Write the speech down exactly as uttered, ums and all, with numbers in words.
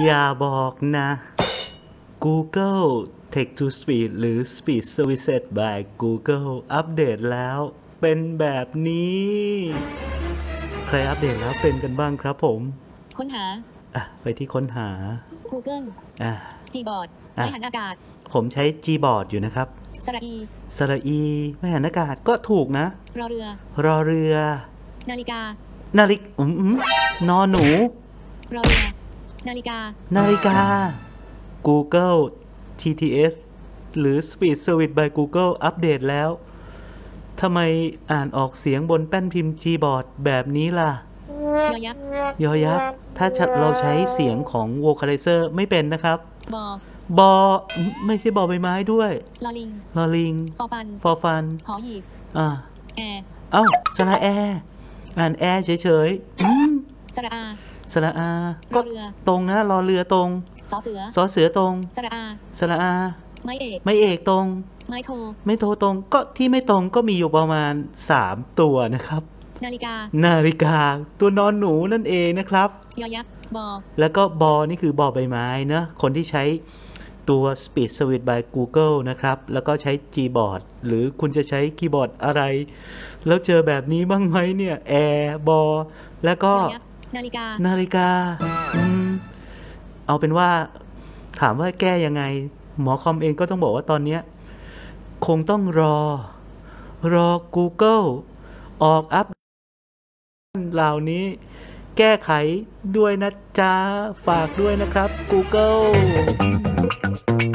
อย่าบอกนะ Google Text to Speech หรือ Speech Services by Google อัปเดตแล้วเป็นแบบนี้ ใครอัปเดตแล้วเป็นกันบ้างครับผมค้นหาอ่ะไปที่ค้นหา Google อ่ะ Gboard ไม่หันอากาศผมใช้ Gboard อยู่นะครับสระอีสระอีไม่หันอากาศก็ถูกนะรอเรือรอเรือนาฬิกานาฬิกอืมนอหนูรอเรือนาฬิกานาฬิกา Google ที ที เอส หรือ Speech Service by Google อัปเดตแล้วทำไมอ่านออกเสียงบนแป้นพิมพ์ Gboard แบบนี้ล่ะยอยักษ์ยอยักษ์ถ้าเราใช้เสียงของ Vocalizer ไม่เป็นนะครับบอบอไม่ใช่บอใบไม้ด้วยลอลิงลอลิงฟอฟันฟอฟันหอหีบอ่าแอเอ้าสระแออ่านแอเฉยๆอืมสระอาสระอาก็ตรงนะรอเรือตรงสอเสือสอเสือตรงสระอาสระอาไม้เอกไม้เอกตรงไม้โทไม่โทตรงก็ที่ไม่ตรงก็มีอยู่ประมาณสามตัวนะครับนาฬิกานาฬิกาตัวนอนหนูนั่นเองนะครับยอยักษ์บอแล้วก็บอนี่คือบอใบไม้เนอะคนที่ใช้ตัว Speech Service by Google นะครับแล้วก็ใช้ Gboard หรือคุณจะใช้คีย์บอร์ดอะไรแล้วเจอแบบนี้บ้างไหมเนี่ยแอร์บอแล้วก็นาฬิกานาฬิกาอืมเอาเป็นว่าถามว่าแก้ยังไงหมอคอมเองก็ต้องบอกว่าตอนนี้คงต้องรอรอ Google ออกอัปเหล่านี้แก้ไขด้วยนะจ๊ะฝากด้วยนะครับ Google